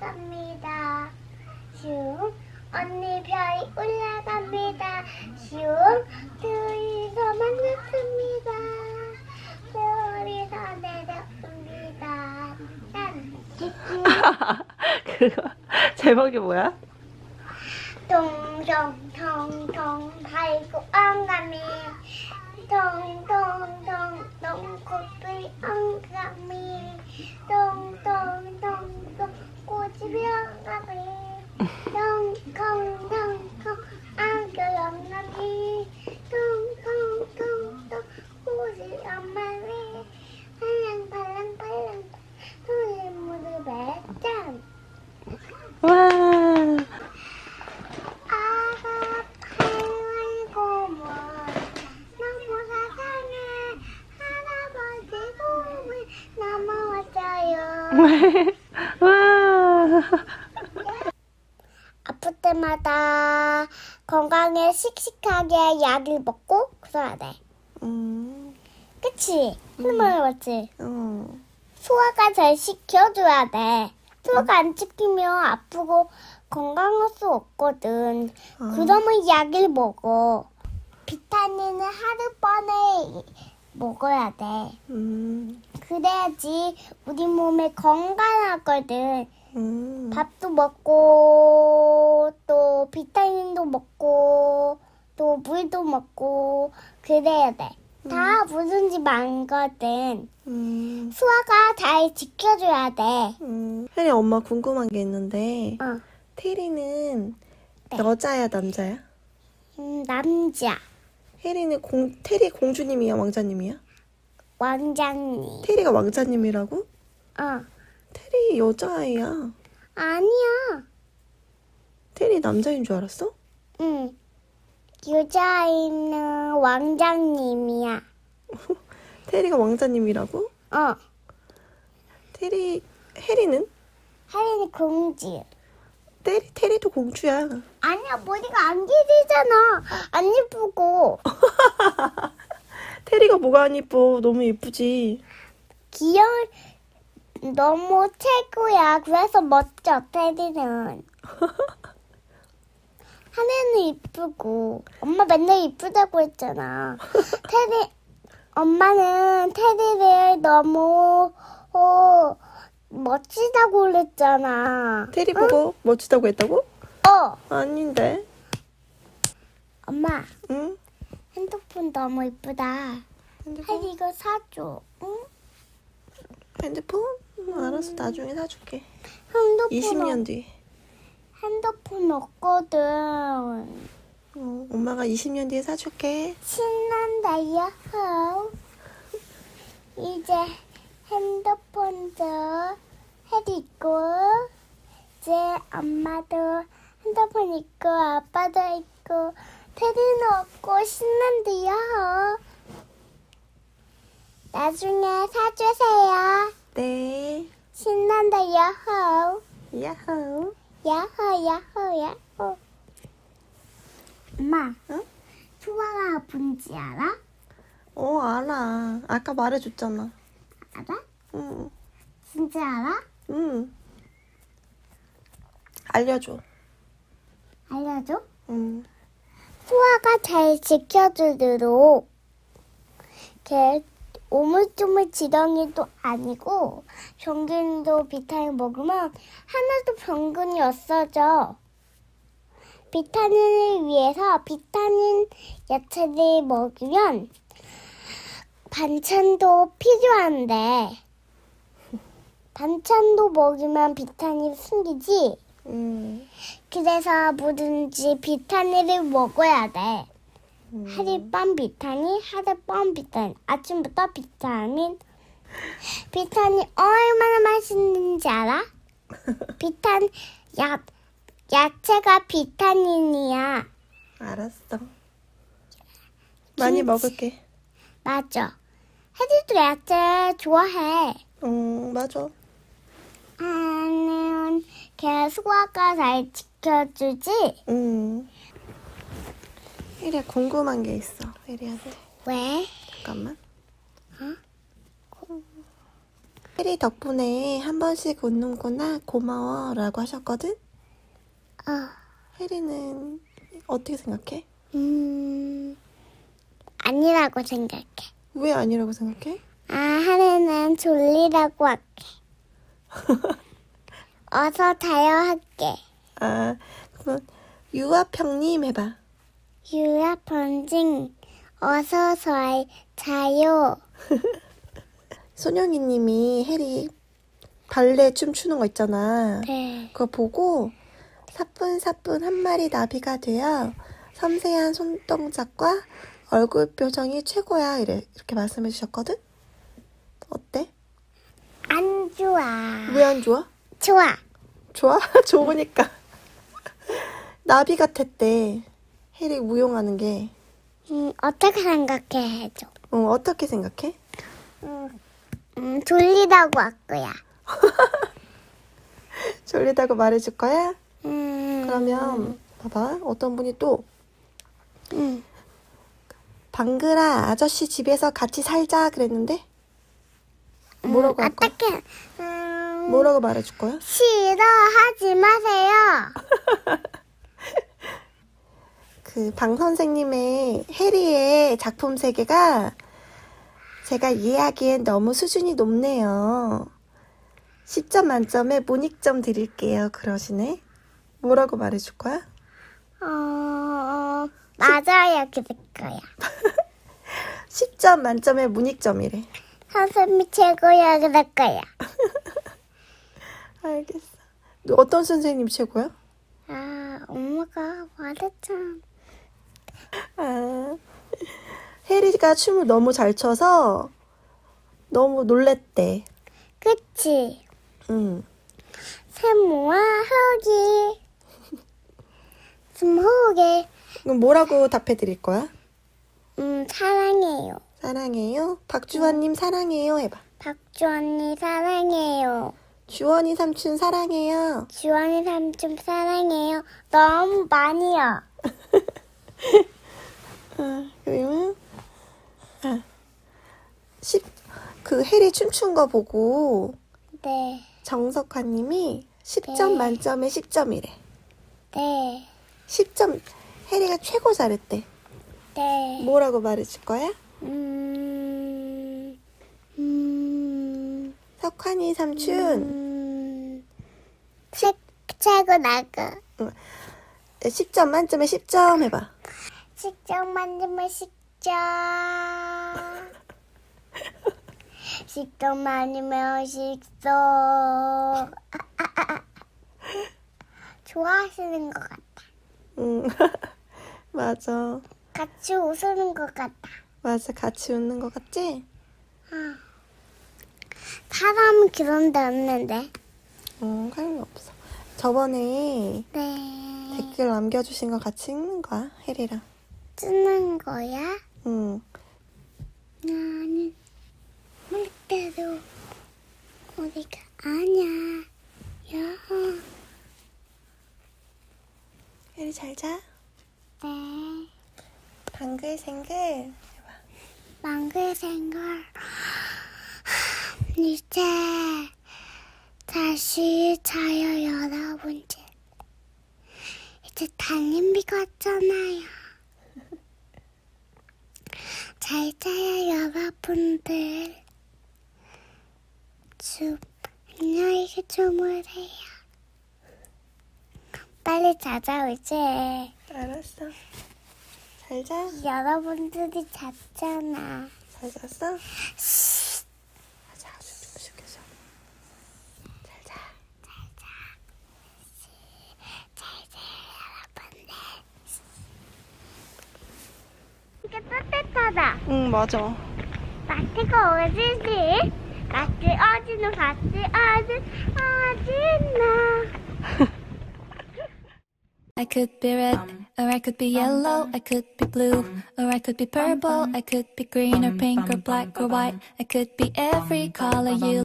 올라갑니다. 슝. 언니 별이 올라갑니다. 슝. 둘이서 만났습니다. 둘이서 내려옵니다. 짠. 그거 제목이 뭐야? 동동동동 발고 엉감이 동동동동 코뿔이 엉감이 동동동동 꼬집이 엉감이 동동동동 안겨 엉감이 동동동동 꼬집이 엉감이 팔랑팔랑팔랑 손을 무릎에 짠. 와. 와. 아플 때마다 건강에 씩씩하게 약을 먹고 그래야 돼. 그치? 할머니 맞지? 소화가 잘 시켜줘야 돼. 소화가 안 시키면 아프고 건강할 수 없거든. 그러면 약을 먹어. 비타민은 하루번에 먹어야 돼. 그래야지 우리 몸에 건강하거든. 밥도 먹고 또 비타민도 먹고 또 물도 먹고 그래야 돼. 다 무슨지 많거든. 소화가 잘 지켜줘야 돼. 혜리 엄마 궁금한 게 있는데 어. 테리는 네. 여자야 남자야? 남자 혜리는 테리 공주님이야 왕자님이야? 왕장님. 테리가 왕자님이라고? 어. 테리 여자아이야. 아니야. 테리 남자인 줄 알았어? 응. 여자아이는 왕장님이야. 테리가 왕자님이라고? 어. 혜리는? 하리는 공주. 테리도 공주야. 아니야, 머리가 안 길이잖아. 안 예쁘고. 테리가 뭐가 안 이뻐. 너무 예쁘지. 귀여운, 너무 최고야. 그래서 멋져, 테리는. 하늘은 이쁘고. 엄마 맨날 이쁘다고 했잖아. 엄마는 테리를 너무, 멋지다고 그랬잖아. 테리 보고 멋지다고 했다고? 어. 아닌데. 엄마, 응? 핸드폰 너무 이쁘다. 하리 이거 사줘. 응? 핸드폰? 알았어. 나중에 사줄게. 핸드폰 20년 뒤에. 핸드폰 없거든. 엄마가 20년 뒤에 사줄게. 신난다, 야호. 이제 핸드폰도 해도 있고, 이제 엄마도 핸드폰 있고, 아빠도 있고, 테리는 없고, 신난다, 야호. 나중에 사주세요. 네. 신난다, 야호. 야호. 야호, 야호, 야호. 엄마, 응? 소아가 아픈지 알아? 알아. 아까 말해줬잖아. 알아? 응. 진짜 알아? 응. 알려줘. 알려줘? 응. 소아가 잘 지켜주도록 이렇게 오물조물 지렁이도 아니고 병균도 비타민 먹으면 하나도 병균이 없어져. 비타민을 위해서 비타민 야채를 먹으면 반찬도 필요한데 반찬도 먹으면 비타민 생기지? 그래서 뭐든지 비타민을 먹어야 돼. 하룻밤 비타민, 하룻밤 비타민. 아침부터 비타민. 비타민 얼마나 맛있는지 알아? 야채가 비타민이야. 알았어. 많이 먹을게. 맞아. 혜리도 야채 좋아해. 맞아. 하는 걔 소아가 잘 지켜주지? 혜리야 궁금한 게 있어. 혜리한테. 왜? 잠깐만. 혜리 덕분에 한 번씩 웃는구나 고마워 라고 하셨거든? 혜리는 어떻게 생각해? 아니라고 생각해. 왜 아니라고 생각해? 하루는 졸리라고 할게. 어서 자요 할게. 그럼 유아평님 해봐. 유아펀징 어서 자요. 손영이님이 혜리 발레 춤추는 거 있잖아. 네. 그거 보고 사뿐사뿐 한 마리 나비가 되어 섬세한 손동작과 얼굴 표정이 최고야 이렇게 말씀해 주셨거든? 어때? 안 좋아. 왜 안 좋아? 좋아. 좋아? 좋으니까. 나비 같았대. 혜리 무용하는 게. 어떻게 생각해 해줘. 어떻게 생각해? 졸리다고 할 거야. 졸리다고 말해줄 거야? 그러면 봐봐. 어떤 분이 또 방글아 아저씨 집에서 같이 살자 그랬는데 뭐라고 할 거야? 어떻게? 뭐라고 말해줄 거야? 싫어하지 마세요. 그 방 선생님의 혜리의 작품 세계가 제가 이해하기엔 너무 수준이 높네요. 10점 만점에 문익점 드릴게요. 그러시네. 뭐라고 말해줄 거야? 맞아요. 그럴 거야. 10점 만점에 문익점이래. 선생님이 최고야. 그럴 거야. 알겠어. 너 어떤 선생님 최고야? 엄마가 말했잖아. 혜리가 춤을 너무 잘 춰서 너무 놀랬대. 그치? 세모와 흙이 스모게. 그럼 뭐라고 답해 드릴 거야? 사랑해요. 사랑해요. 박주원님 사랑해요 해봐. 박주 언니 사랑해요. 주원이 삼촌 사랑해요. 주원이 삼촌 사랑해요. 너무 많이요. 그러면 그 혜리 춤춘 거 보고 네. 정석화님이 10점 네. 만점에 10점이래. 네. 10점 혜리가 최고 잘했대. 네. 뭐라고 말해줄 거야? 석환이 삼촌 최고 나가. 10점 만점에 10점 해봐. 10점 만점에 10점. 10점 만점에 10점. 좋아하시는 것 같아. 맞아. 같이 웃으는 것 같아. 맞아. 같이 웃는 거 같지? 사람은 그런 데 없는데. 할 거 없어. 저번에 네. 댓글 남겨주신 거 같이 읽는 거야, 혜리랑. 쓰는 거야? 나는 물대로 우리가 아냐. 야. 혜리 잘 자. 네. 방글생글. 망글생글. 이제 다시 자요, 여러분들. 이제 달림비가 왔잖아요. 잘 자요, 여러분들. 안녕히 주무세요. 빨리 자자, 이제. 알았어. 잘 자. 여러분들이 잤잖아. 잘 잤어? 자, 좀 쉬겠어. 잘 자. 여러분들. 이게 따뜻하다. 응, 맞아. 마트가 어디지? 마트 어디는 어디나. I could be red, or I could be yellow, I could be blue, or I could be purple, I could be green or pink or black or white, I could be every color you